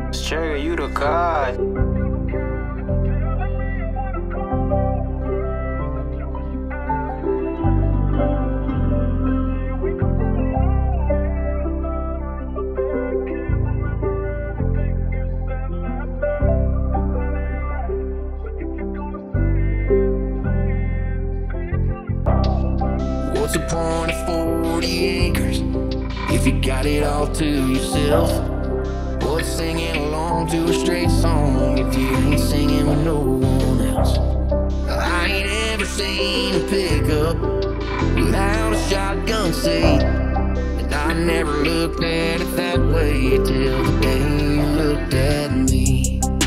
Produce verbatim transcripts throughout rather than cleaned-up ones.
Sjeke De God. What's the point of forty acres if you got it all to yourself? What's singing along to a straight song if you ain't singing with no one else? I ain't ever seen a pickup without a shotgun seat, and I never looked at it that way till the day you looked at me.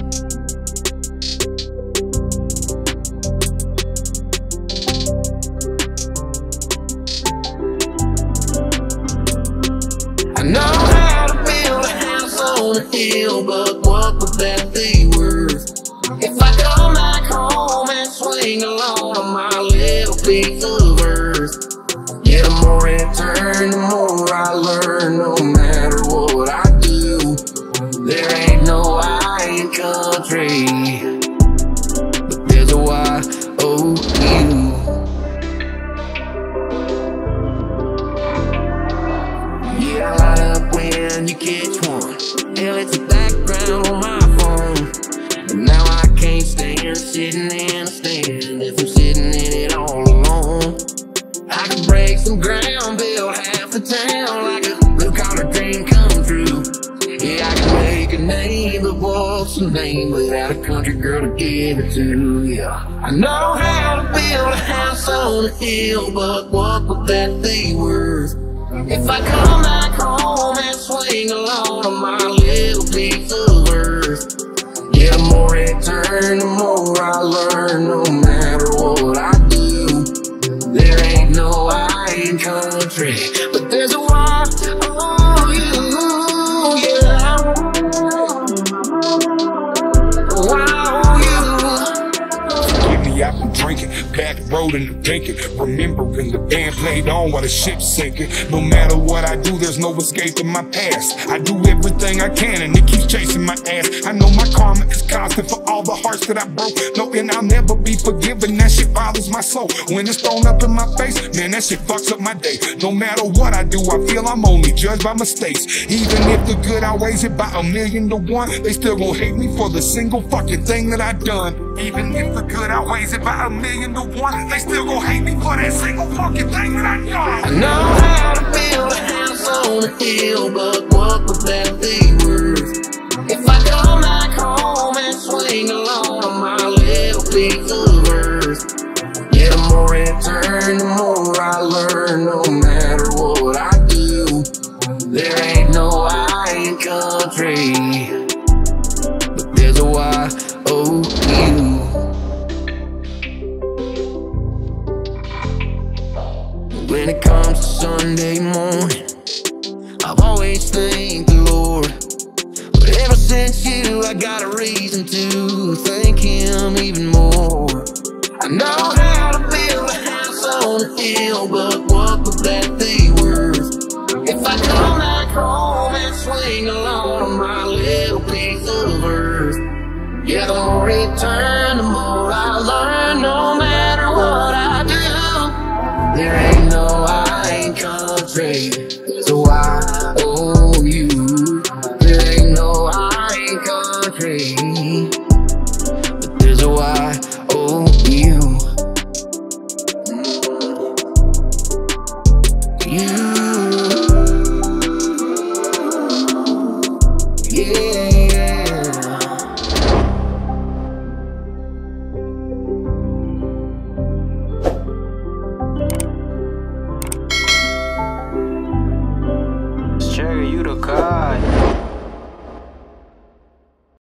I know how to build a house on a hill, but what would that be worth if I come back home and swing along on my little piece of earth? Yeah, the more I turn, the more I learn. No matter what I do, there ain't no I in country, but there's a Y O U. Yeah, I light up when you catch one. Hell, it's a background on my phone. But now I can't stand sitting in a stand if I'm sitting in it all alone. I can break some ground, build half the town like a blue-collar dream come true. Yeah, I can make a name, but what's a name without a country girl to give it to? Yeah, I know how to build a house on a hill, but what would that be worth if I come back home and swing along on my little piece of earth? Yeah, the more I turn, the more I learn. No matter what I do, there ain't no I in country, but there's a Y O U, yeah. Y O U. Forgive me, I've been drinking, back rolling and drinking, remembering the band played on while the ship's sinking. No matter what I do, there's no escaping my past. I do everything I can and it keeps chasing my ass. I know my karma is constant for all the hearts that I broke. No, and I'll never be forgiven, that shit bothers my soul. When it's thrown up in my face, man, that shit fucks up my day. No matter what I do, I feel I'm only judged by mistakes. Even if the good outweighs it by a million to one, they still gon' hate me for the single fucking thing that I done. Even if the good outweighs it by a million to one, they still gon' hate me for that single fucking thing that I done. I know how to build a house on a hill, but what would that be worth if I come back home and swing along on my little piece of earth? Yeah, the more I turn, the more I learn. No matter what I do, there ain't no I in country, but there's a Y O U. When it comes to Sunday morning, I've always thanked the Lord. But ever since you, I got a reason to thank Him even more. I know how to build a house on a hill, but what would that be worth if I come back home and swing along on my little piece of earth? Yeah, the more I turn, the more I learn. No matter what I do, there ain't no I in country, there's a Y O U. There ain't no I in country, but there's a Y O U. You, yeah. Sjeke De God.